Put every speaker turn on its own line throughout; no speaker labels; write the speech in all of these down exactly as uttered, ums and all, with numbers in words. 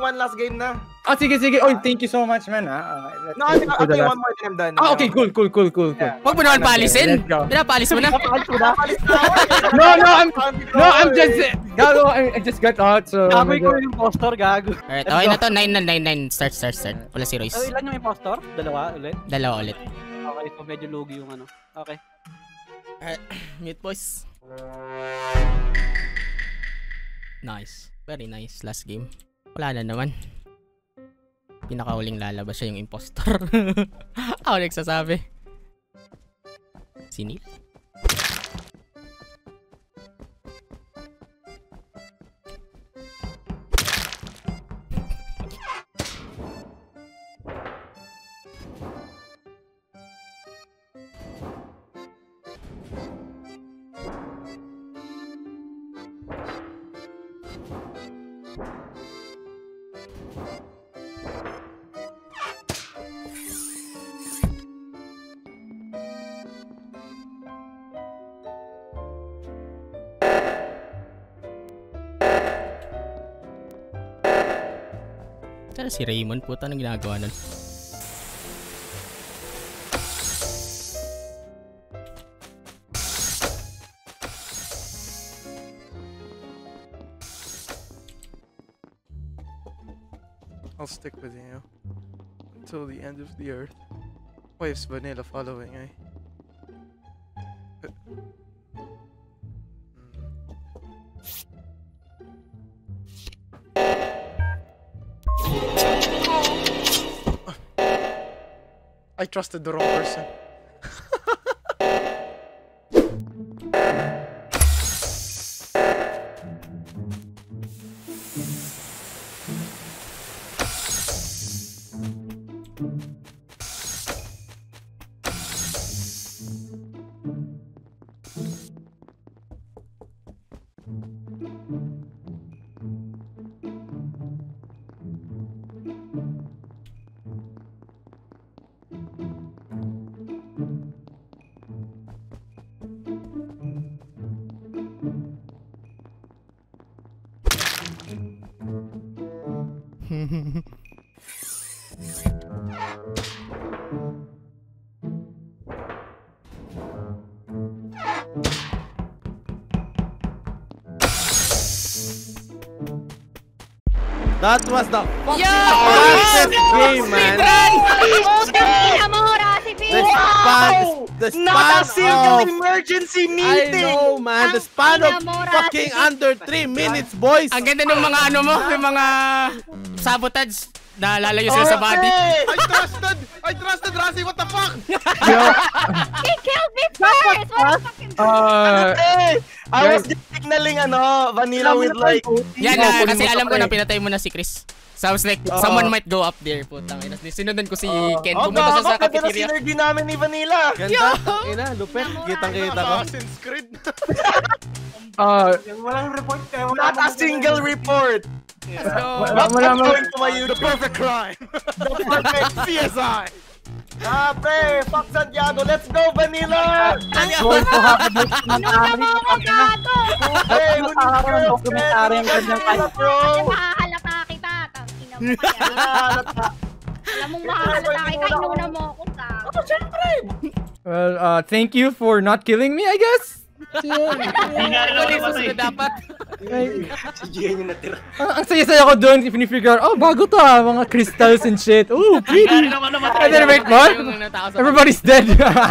one last game na.
Ah, sige, sige. Oh, thank you so much, man. Ah, uh,
no, okay, okay, one more time done.
Ah, okay, cool, cool, cool, cool.
Yeah. Huwag mo naman paalisin. Pinapalis mo na.
No, no, I'm, no, I'm just, gago, I just got out, so.
Gago ko yung impostor, gago.
Alright, okay na to. nine na, nine, nine. Start, start, start. Wala si Royce.
Oh, ilan yung impostor? Dalawa ulit?
Dalawa ulit.
Okay, so medyo lugi yung ano. Okay.
Alright, mute boys. Nice. Very nice. Last game. Wala na naman. Pinakauling lalabas siya yung impostor. Ako nagsasabi. Sinip? Sana si Raymond, puta, anong ginagawa nun?
I'll stick with you until the end of the earth. Waves vanilla following, eh? I trusted the wrong person.
That was the fucking
fastest
game, man. The span, the span
Not a single
of,
emergency meeting!
I know, man. The span of fucking under three minutes, boys.
Ang ganda ng mga ano mo, yung mga sabotage na lalayo sila sa body.
I trusted, I trusted Razi, what the fuck?
He killed me first! What the fucking
Uh,
I was just signaling ano, vanilla with like...
Yan na, kasi alam ko na pinatay mo na si Chris. Sounds like someone might go up there. Putang ina. Sinundan ko si Ken. Pumunta siya sa cafeteria.
Ganda na synergy namin ni Vanilla.
Ganda, ina, lupet. Kitang-kita ko.
Assassin's Creed.
uh,
Walang report kayo.
Not a single report.
Let's go.
Not going to my
The
YouTube.
perfect crime.
The perfect
C S I.
Ah, pre, fuck Santiago. Let's go, Vanilla.
Inuna mo ako, gago!
Hey, we need girls,
Dokumentary ang kanyang
Vanilla, bro.
Kasi mahahalata kita. Tangina mo kaya. Alam mong mahahalata kita, inuna mo ako, gago.
well, uh, thank you for not killing me, I guess.
Hindi nga rin susunod dapat.
Si Gian yung natira.
Ang, ang saya-saya ko doon if ni-figure out, oh, bago to ah, mga crystals and shit. Ooh, pretty. And then wait, what? Everybody's dead.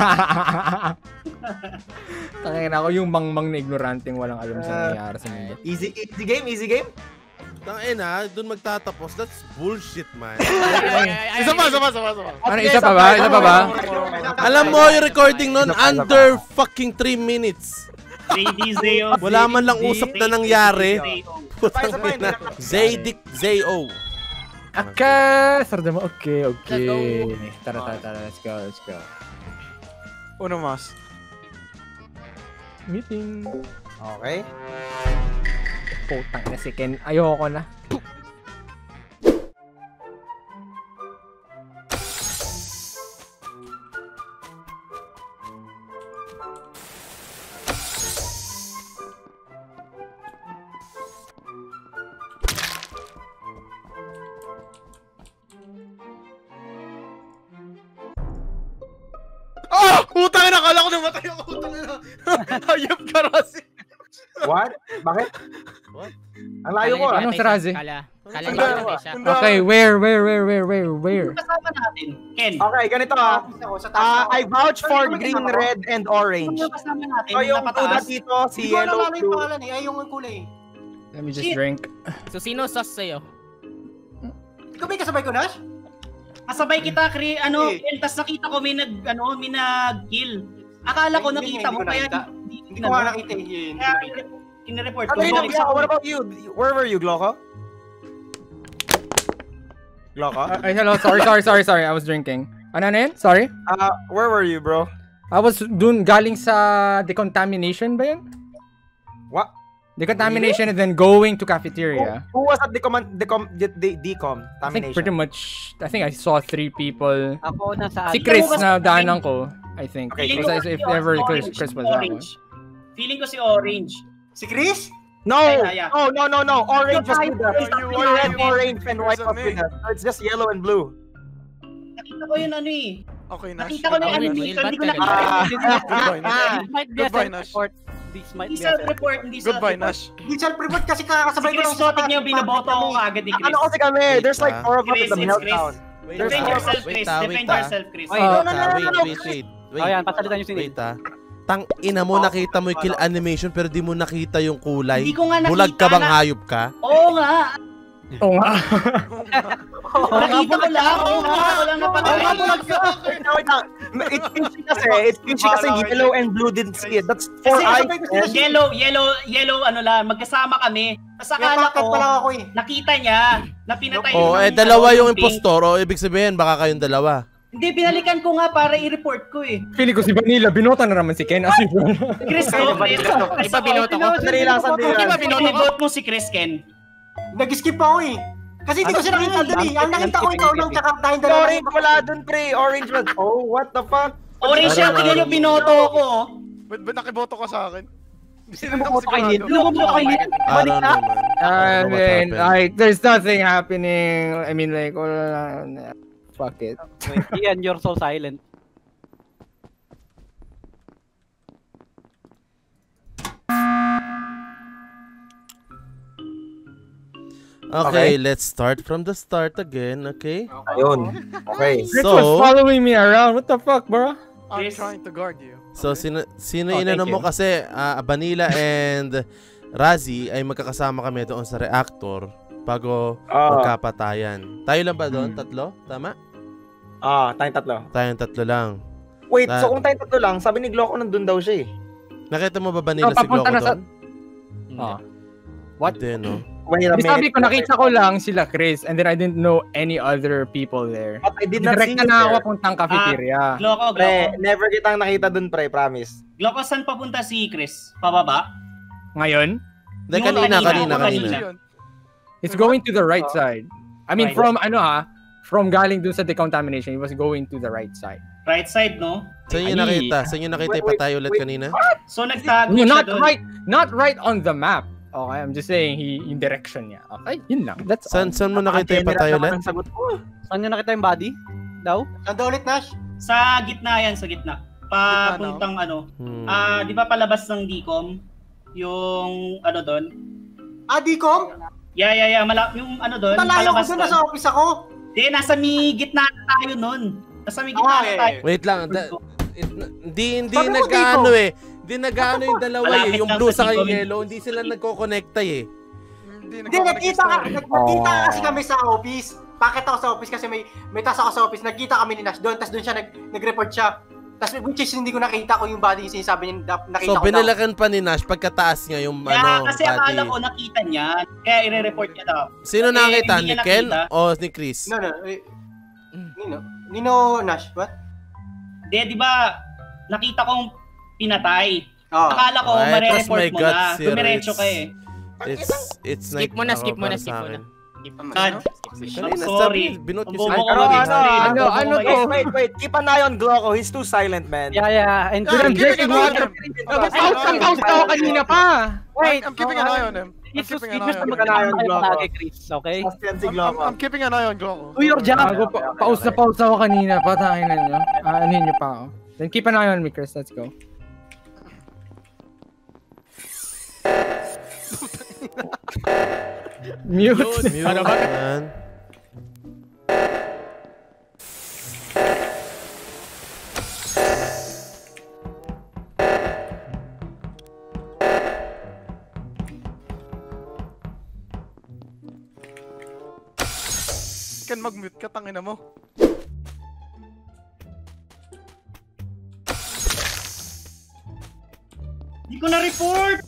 Tangin ako yung mangmang na ignoranteng walang alam sa nangyayari sa mundo.
Easy, easy game, easy game.
Tangina, doon magtatapos. That's bullshit, man.
Isa pa, isa pa, isa pa, isa pa.
Ano, isa pa ba? Isa pa ba?
Alam mo yung recording nun, under fucking three minutes. Wala man lang usap na nangyari. Putang ina. Zaydik Zayo.
Aka! Sarda mo, okay, okay. Tara, tara, tara, let's go, let's go.
Uno mas.
Meeting.
Okay.
Putang na si Ken. Ayoko na.
akala ko namatay ako. Utang na. Hayop ka, Razi.
What? Bakit?
What?
Ang layo ko ah.
Anong si Razi?
Kala. Kala
Ang
niya
layo
pinatay
ko.
siya.
Okay, where, where, where, where, where, where?
Kasama natin. Ken.
Okay, ganito ah.
Ako, sa
Ah,
taas
I vouch for green, red, and orange.
Yung kasama natin,
So yung
napataas.
tuda dito, si
Hindi ko
yellow,
alam yung
blue.
pangalan eh. Ay, yung kulay.
Let me just
Shit.
drink.
So sino sus sa'yo?
Ikaw ba yung kasabay ko, Nash?
Kasabay kita, Kri, ano,
Eh.
Ken, tas nakita ko may nag, ano, may nag-kill. Akala ko
Hindi,
nakita
hindi
mo,
ko
kaya
nakita.
hindi,
Hindi ko nga nakita eh. Hindi ko
Kaya
nakita.
kinireport
Ano
ko.
yun,
Sorry,
Gloco? What about you? Where were you, Gloco? Gloco?
Uh, ay, hello, sorry, sorry, sorry, sorry. I was drinking. Ano na yun? Sorry?
Uh, where were you, bro?
I was dun galing sa decontamination ba yun?
What?
Decontamination and then going to cafeteria.
Who, who was at the command, decom, de, de, decom,
I think pretty much, I think I saw three people.
Ako nasa
Si Chris na daanan ko, I think.
Okay,
It
Feeling
was
ko
as if
si
ever
Orange,
Chris, Chris was that one.
Orange. Feeling ko si Orange.
Si Chris?
No!
Ay, ay, ay.
Oh, no, no, no. Orange was with us.
You
You
are-
red, orange, and white
There's a
was with
me.
us. So it's just yellow and blue.
Nakita ko yun ano eh.
Okay, Nash.
Nakita ko na yung
Goodbye,
animation, hindi ko
Nash.
nakita.
Goodbye, Nash.
This might be a
Goodbye, Nash.
self-report. This might
Hindi
be a self-report.
self-report, hindi
Goodbye,
self-report.
Nash.
Hindi self-report kasi
Si
kakasabay ko
Chris
lang
Sotik niya, binaboto ako agad ni Chris.
Ano kasi kami? There's like
ah.
four of us
Chris,
in the
it's Chris.
meltdown.
Wait,
There's
Defend
four of
yourself,
us.
Wait,
Chris.
ah,
Defend
wait, ah.
yourself, Chris.
Ay,
Oh,
Wait,
no, no,
ah,
no,
wait,
no,
wait, wait. Wait,
Ayan, pasalitan yung sinil.
wait ah. Tang ina mo, nakita mo yung kill animation pero di mo nakita yung kulay.
Hindi ko nga nakita
Bulag ka bang
na-
hayop ka?
Oo nga.
Oo nga.
Nakita ko lang. Oo nga. Wala lang napatay.
Wait lang, wait lang. It's pinchy kasi. It's pinchy kasi yellow and blue didn't see it. That's four
Kasi
eyes.
kasabay ko sila, yellow, yellow, yellow, ano lang, magkasama kami. Tapos
Kaya
akala
bakit
ko,
pa lang ako eh.
nakita niya, na pinatay
Oh,
ng-
eh dalawa
ano,
yung
pink.
impostor. O ibig sabihin baka kayong dalawa.
Hindi, binalikan ko nga para i-report ko eh.
Feeling ko si Vanilla, binota na naman si Ken as usual.
Chris,
Ay,
oh,
diba,
Chris,
diba,
Chris,
Iba binoto ko.
Sandali lang, sandali
Di
lang.
ba binoto mo si Chris, Ken?
Nag-skip ako eh. Kasi hindi ko siya nakita dun eh. Ang nakita ko ikaw lang tsaka dahil dalawa.
Orange wala dun, pre. Orange was. Oh, what the fuck?
Orange siya,
Parang-
tingnan yung binoto ko. oh.
Ba't ba nakiboto ka sa akin? Hindi sila
Nakiboto kay Nid.
sigurado.
Lumobo kay Nid.
I don't know, man.
I
What
mean,
happened?
like, there's nothing happening. I mean, like, wala na. Fuck it.
Ian, you're so silent.
Okay, let's start from the start again, okay?
Ayun. Okay.
Chris
So-
was following me around. What the fuck, bro?
I'm
Chris.
trying to guard you.
So sino sino
Oh,
inano
thank
mo
you.
kasi ah, Vanilla and Razi ay magkakasama kami doon sa reactor bago
Ah,
magkapatayan. Tayo lang ba doon?
Hmm.
Tatlo? Tama?
ah, tayong tatlo.
Tayong tatlo lang.
Wait,
Ta-
so kung tayong tatlo lang, sabi ni Gloco nandun daw siya eh.
Nakita mo ba Vanilla
Oh,
si Gloco
papunta na sa-
doon?
Oh. What?
Hindi, no?
Wait a
Di sabi
minute.
ko, nakita ko lang sila Chris and then I didn't know any other people there.
But I did not see
Direct
you
na ako
there.
puntang cafeteria.
Gloko,
Pre,
Gloko.
never kitang nakita dun, pre, promise.
Gloko, saan papunta si Chris? Pababa?
Ngayon,
Hindi,
Yung
kanina,
kanina,
kanina,
yung
kanina.
kanina.
Yun.
it's going to the right side. I mean,
Right.
from ano ha, from galing dun sa decontamination, it was going to the right side.
Right side, no?
Saan nyo
Ay.
nakita? Saan nyo nakita
Wait,
yung
wait,
patay ulit
wait.
kanina?
So, nagtago
No,
siya
not
doon.
right, not right on the map. Okay, I'm just saying he yung direction niya. Okay, yun lang. That's
Saan, saan mo nakita yung patay ulit?
Ang sagot ko.
Saan nyo nakita yung body? Daw? Saan daw ulit, Nash?
Sa gitna yan, sa gitna. Papuntang ano.
Hmm.
Ah, di ba palabas ng D COM? Yung ano doon?
Ah, Dicom?
Yeah, yeah, yeah. Mala yung ano doon,
Malayo ko
palabas
doon,
doon.
nasa office ako.
Di, nasa mi gitna na tayo nun. Nasa mi gitna
Ah,
na
eh.
tayo.
Wait lang. da- it- Hindi, hindi
Sabi mo
nag-ano
dito.
eh. Hindi nag-ano yung dalawa eh.
Malapit
Yung
lang
blue
sa
sa
Tico.
yellow, hindi sila nagko-connecta eh.
Hindi,
Hindi, nakita ka.
story.
nag- Nakita
Oh.
kasi kami sa office. Bakit ako sa office kasi may may task ako sa office. Nagkita kami ni Nash doon, tapos doon siya nag, nag-report siya. Tapos which is hindi ko nakita kung yung body yung sinasabi niya, na- nakita
So,
ko daw.
binalakan pa ni Nash pagkataas niya yung
Kaya
ano,
kasi akala
body.
ko nakita niya. Kaya i-report niya daw.
Sino
Eh,
nakita?
hindi
Ni
niya
Ken
nakita.
o ni Chris?
No, no. eh, Nino? Nino Nash, what?
Di, di ba, nakita kong pinatay.
Oh.
Akala ko,
Ay,
mare-report
trust my
mo
guts
na.
here,
Dumiretso
it's-
ka eh.
It's, it's
Skip
like,
mo na,
ako
skip mo na,
para
skip
sa
mo na.
akin.
God,
Kanina,
sorry.
sabi, binot
Ang
kasi.
bobo ko
Pero
mag-explain.
ano,
Ang
ano,
bobo ko
ano to?
mag-explain.
Wait, wait. Keep an eye on Gloco. He's too silent, man.
Yeah, yeah. And
Dude, I'm
keeping
drinking
an eye on
water.
him.
Nag-pause ang pause ako kanina pa.
wait,
I'm keeping an eye on him. I'm
It's
keeping an
suspicious
eye on
na
him.
Keep an eye on
magkakaroon tayo
Gloco.
lagi, Chris, okay?
Bastian si
I'm, I'm,
Gloco.
I'm keeping an eye on Gloco.
Do your job.
Bago pa, pause na pause ako kanina. Patayin na nyo. Ah, anin nyo pa ako. Then keep an eye on me, Chris. Let's go. Mute.
Mute, man.
Ken, mag-mute ka, tangina mo.
Hindi ko na-report!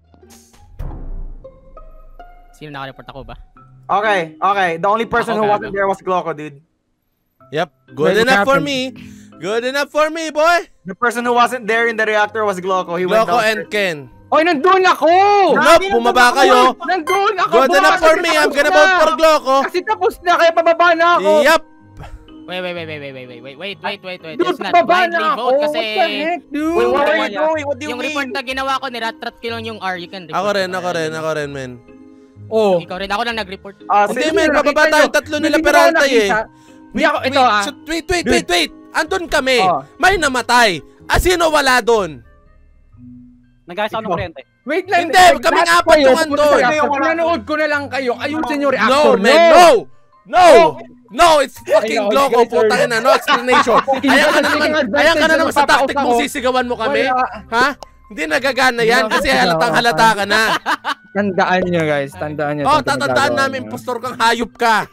Sino naka-report ako ba?
Okay, okay. The only person
Ako,
who
gago.
wasn't there was Gloco, dude.
Yep, good
Wait, what
enough for
happened?
me. Good enough for me, boy.
The person who wasn't there in the reactor was Gloco. He went
Gloco
down.
and Ken.
Oy, nandun ako!
Nope, bumaba kayo.
Nandun ako!
Good enough for me. I'm gonna vote for Gloco.
Kasi tapos na, kaya pababa na ako!
Yup.
Wait, wait, wait, wait, wait, wait, wait, wait, wait, wait, wait, wait.
Dude,
Let's not
pababa
blindly
na ako!
vote kasi
What the heck, dude?
Wait, what are you
Wala.
doing? What do you
yung
mean?
report na ginawa ko, niratrat ko lang yung R. You can report.
Ako rin, ako rin, ako rin, men.
Oh.
Ikaw rin, ako lang nag-report.
Ah,
Hindi,
sige,
men,
nakita
bababa
nyo.
tayo. Tatlo nila
Hindi ko
Peralta eh.
nakita. Hindi ako, ito ah.
so- Wait, wait, wait, wait. Andun kami.
Oh.
May namatay. Ah, sino wala doon?
Nag-ayos ako ng kuryente.
Wait lang.
Hindi,
like,
kaming
lahat
apat
kayo,
yung
pupunta
andun.
sa reactor. Pinanood ko na lang kayo. Ayusin yung
No,
reactor.
man, no! No! No, it's fucking
Ayun,
Gloco,
guys,
putang ina, no explanation. Ayan ka na naman, ayan ka na naman sa tactic mong sisigawan mo kami. Ha? Hindi nagagana yan kasi halatang halata ka na.
Tandaan nyo, guys. Tandaan nyo.
Oh, tatandaan namin, impostor kang hayop ka.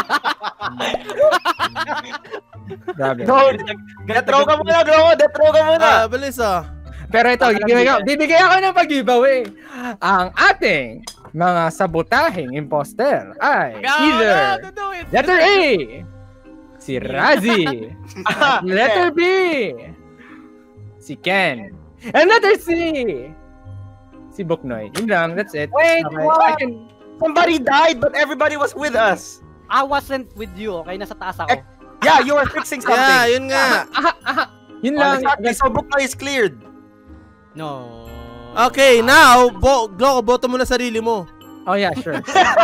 Grabe.
No, death row ka muna, Gloco. Death row ka muna.
Ah, bilis ah.
Pero ito, bibigyan bibigay ako ng pag-giveaway. Ang ating mga sabotahing imposter ay either letter A, si Razi, letter B, si Ken, and letter C, si Buknoy. Yun lang, that's it.
Wait,
Okay.
what?
I can-
Somebody died, but everybody was with us.
I wasn't with you, okay? Nasa taas ako.
Eh, Yeah, you were fixing something.
Yeah, yun nga.
Yun
Oh,
lang.
exactly. So Buknoy is cleared.
No.
Okay, now, bo Gloco, boto mo na sarili mo.
Oh yeah, sure.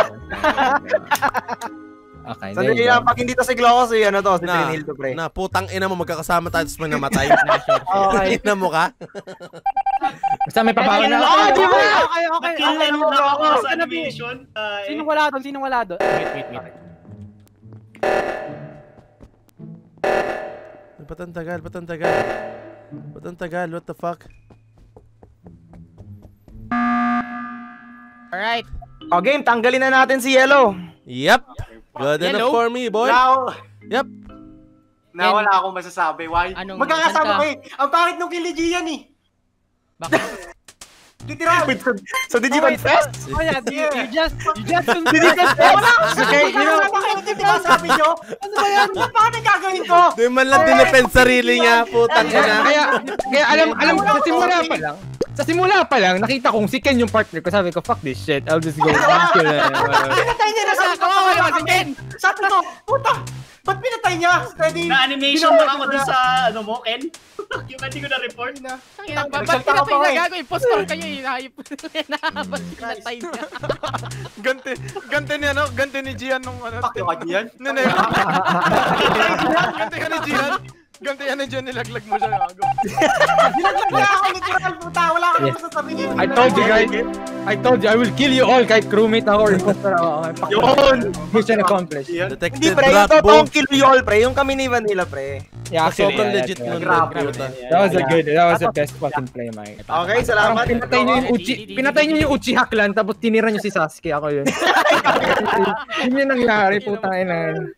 Okay, there
Sandali
you
lang,
go.
pag hindi to si Gloco, si ano to, si
Na,
Trinil to pre.
na, putang ina mo, magkakasama tayo tapos may namatay.
Okay.
Ina mo ka?
Basta may pabawa na.
Ah, di ba?
Okay, okay.
Kill
Okay,
and
okay.
lock ako sa
Okay,
animation. Ah, eh.
Sinong wala doon? Sinong wala doon?
Wait, wait, wait.
Ba't ang tagal? Ba't ang tagal? Ba't ang tagal? What the fuck?
Alright.
O game, tanggalin na natin si Yellow.
Yep. Good enough
Hello?
for me, boy.
Now,
Yep.
na wala akong masasabi. Why?
Anong-
Magkakasama
saan ka?
ko eh. Ang pangit nung kay Legian eh.
Bakit?
Literal.
Wait, so, so did you confess?
Oh yeah, you, you just, you just
Did you confess?
Okay, you know. Di ba sabi nyo? Ano ba yan? Bakit ang gagawin ko?
Di man lang dinepend sarili niya, putang
Kaya,
ina.
kaya, kaya alam, alam, sa simula pa lang, sa simula pa lang, nakita kong si Ken yung partner ko. Sabi ko, fuck this shit, I'll just go.
Pinatay niya na sa ako.
Wala ka, Ken.
Sabi ko, puta, ba't pinatay niya? Pwede.
Na-animation ba ako dun sa, ano mo, Ken? Yung hindi ko na-report na.
Tangina, ba- ba't
Nagsalta
pinatay
ako
na
eh.
gago? Impostor kayo eh. Hayop. Ba't pinatay niya?
Ganti, ganti ni ano, ganti ni Gian nung ano.
Fuck yung Gian.
Nene. Ganti ka ni Gian. Ganti yan ni Gian, nilaglag mo siya gago.
Wala ako literal, puta. Wala ka naman sasabihin.
I told you guys, I told you, I will kill you all kahit crewmate ako or imposter ako. Okay, fuck
Yun!
Mission accomplished.
Hindi
Detected
pre, yung
Ratbo.
totoong kill you all pre, yung kami ni Vanilla pre.
Yeah, actually,
Sobrang
yeah,
legit
that's-
nun.
Grabe.
puta.
That was a good, that was the best fucking play, Mike.
Okay,
Parang
salamat.
pinatay niyo yung Uchi, pinatay niyo yung Uchiha clan tapos tinira niyo si Sasuke, ako yun. Yun yung nangyari, putang ina.